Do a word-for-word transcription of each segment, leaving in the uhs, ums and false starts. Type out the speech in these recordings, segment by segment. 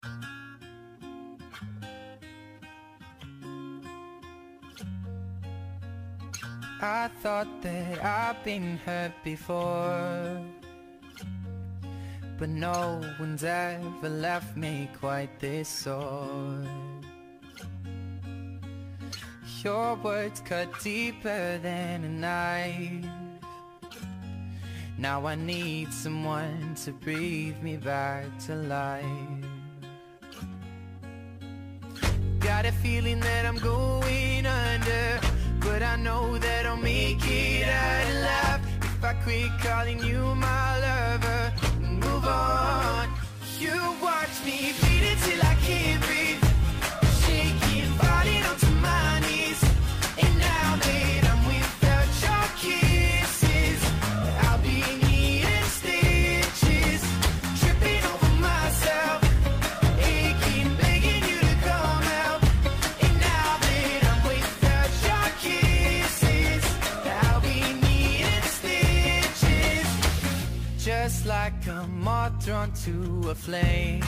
I thought that I've been hurt before, but no one's ever left me quite this sore. Your words cut deeper than a knife. Now I need someone to breathe me back to life. Got a feeling that I'm going under, but I know that I'll make it out alive if I quit calling you my lover and move on. You watch me bleed until I can't breathe, shaking, falling onto my knees. And now that I'm without your kisses, I'll be needing stitches, tripping over myself, aching, begging you to come out. And now that I'm without your kisses, I'll be needing stitches, just like a moth drawn to a flame.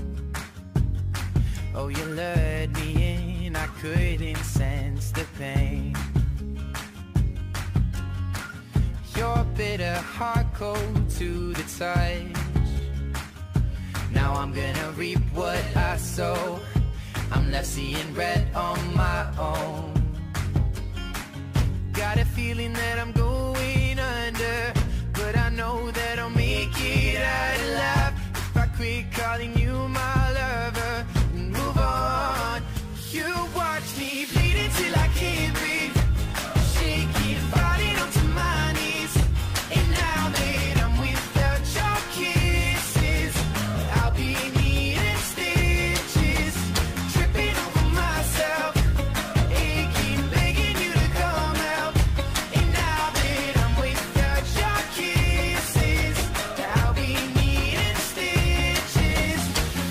Oh, you lured me in, I couldn't sense the pain. Your bitter heart cold to the touch. Now I'm gonna reap what I sow. I'm left seeing red on my own. Got a feeling that I'm going under, but I know that I'll make it out alive if I quit calling you my lover and move on. You watch me bleed until I can't breathe, shaking, falling onto my knees. And now that I'm without your kisses, I'll be needing stitches, tripping over myself, aching, begging you to come out. And now that I'm without your kisses, I'll be needing stitches.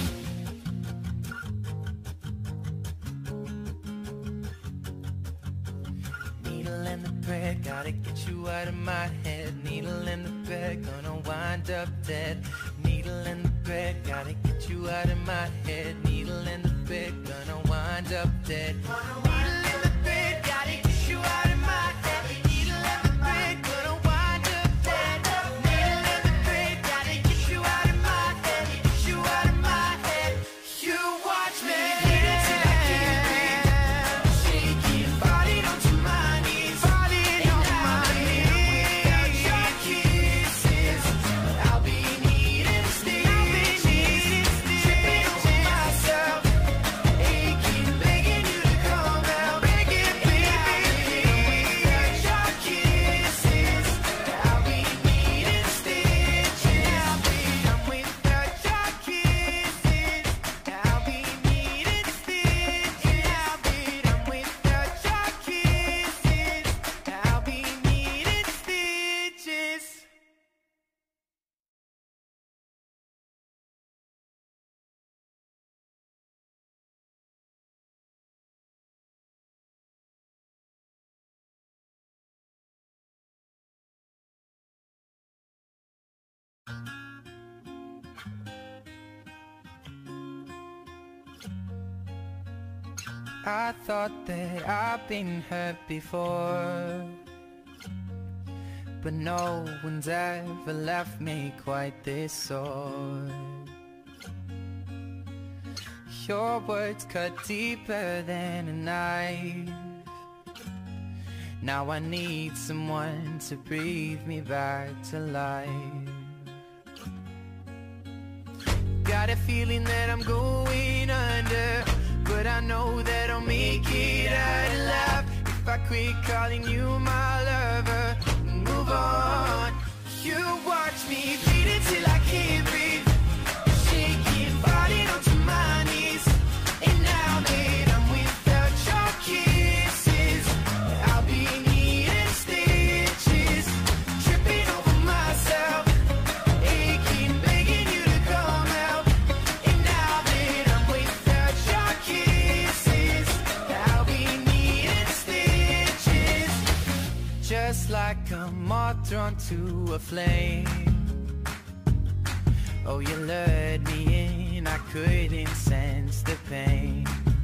Needle in the thread, gotta get you out of my head. Needle in the thread, gonna wind up dead. Needle in the thread, gotta get you out of my head. Needle in the thread, gonna wind up dead. Needle in the thread, gotta get you out of my head. Needle in the thread, gonna wind up dead. Needle in the thread, gotta get you out of my head. Get you out of my head. You watch me bleed until I can't breathe, shaking, falling onto my knees. Falling on my knees. Without your kisses, I'll be needing stitches, tripping over myself, aching, begging you to come out. Begging, baby. Without your kisses, I'll be needing stitches. I'm without your kisses, I'll be needing stitches. I'm without your kisses, I'll be needing stitches. I thought that I've been hurt before, but no one's ever left me quite this sore. Your words cut deeper than a knife. Now I need someone to breathe me back to life. Got a feeling that I'm going under, but I know that I'll make it out alive if I quit calling you my lover and move on. You watch me bleed until I can't breathe, shaking, falling onto my knees. And now that I'm without your kisses, I'll be needing stitches, tripping over myself, aching, begging you to come out. And now that I'm without your kisses, I'll be needing stitches, just like a moth drawn to a flame. Oh, you lured me in, I couldn't sense the pain.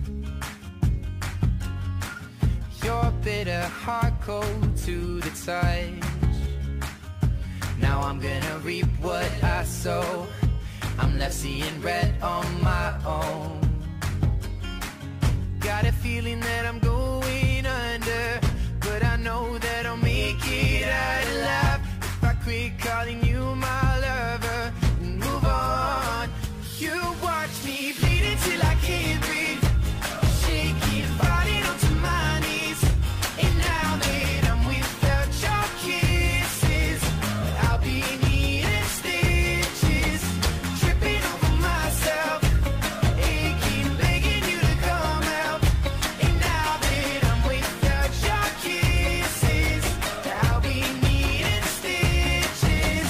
Your bitter heart cold to the touch. Now I'm gonna reap what I sow. I'm left seeing red on my own. Got a feeling that I'm going under, but I know that I'll make it out alive if I quit calling you my lover and move on. You watch me bleed until I can't breathe, shaking, falling onto my knees. And now that I'm without your kisses, I'll be needing stitches, tripping over myself, aching, begging you to come help. And now that I'm without your kisses, I'll be needing stitches.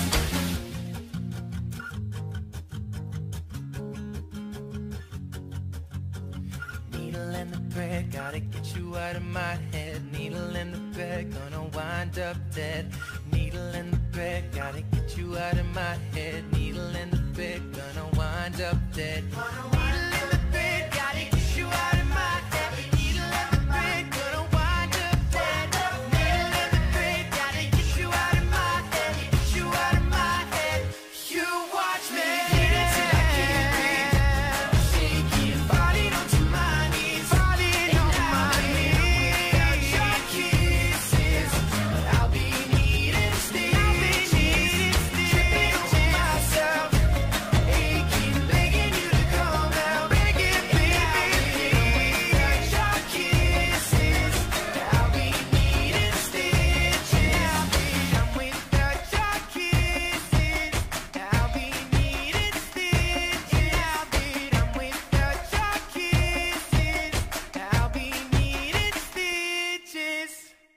Needle in the thread, gotta get you out of my head. Needle in the thread, gonna wind up dead. Needle in the thread, gotta get you out of my head. Needle in the thread, gonna wind up dead. Needle in the thread, gotta get you out of my head. Needle in the thread, gonna wind up dead. Needle in the thread, gotta get you out of my head. Get you out of my head. You watch me bleed until I can't breathe, shaking, falling onto my knees. Falling on my knees. Without your kisses, I'll be needing stitches, tripping over myself, aching, begging you to come help. Begging, baby. Without your kisses, I'll be needing stitches. I'm without your kisses, I'll be needing stitches. I'm without your kisses, I'll be needing stitches.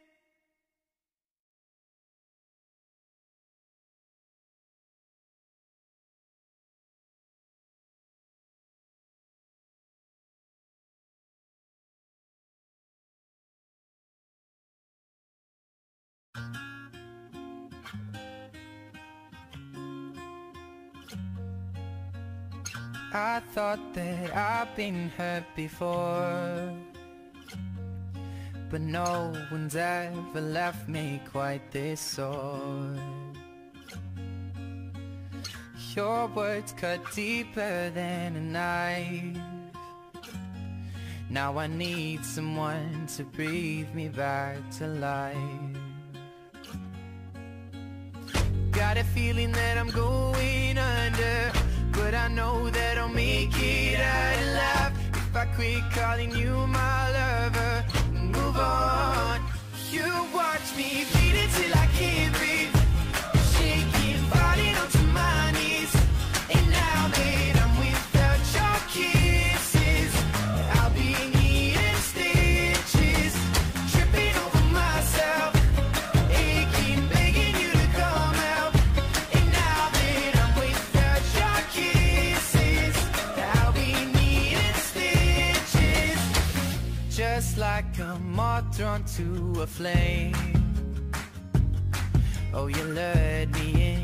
I thought that I've been hurt before, but no one's ever left me quite this sore. Your words cut deeper than a knife. Now I need someone to breathe me back to life. Got a feeling that I'm going under, but I know that I'll make it out alive if I quit calling you my lover and move on. You watch me bleed until I can't breathe, shaking, falling onto my knees. And now that I'm without your kisses, I'll be needing stitches, tripping over myself, aching, begging you to come help. And now that I'm without your kisses, I'll be needing stitches. Just like a moth drawn to a flame. Oh, you lured me